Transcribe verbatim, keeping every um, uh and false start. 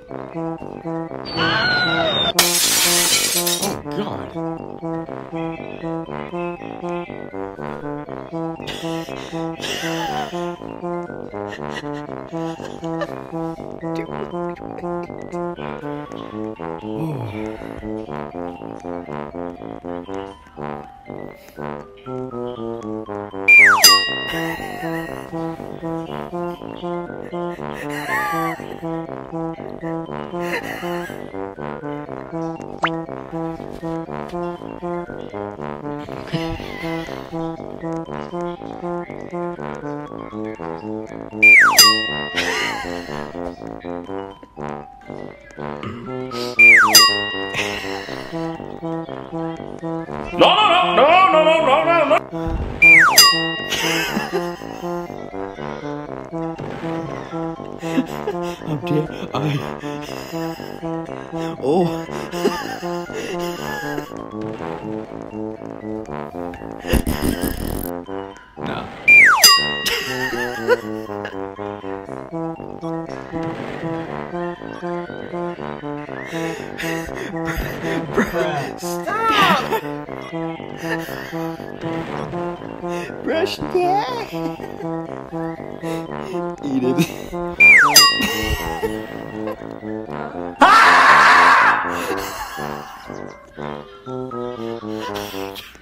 God. No, no, no, no, no, no, no, no, no. How dare I? Oh. No. Stop! Brush that. Eat it. Ah!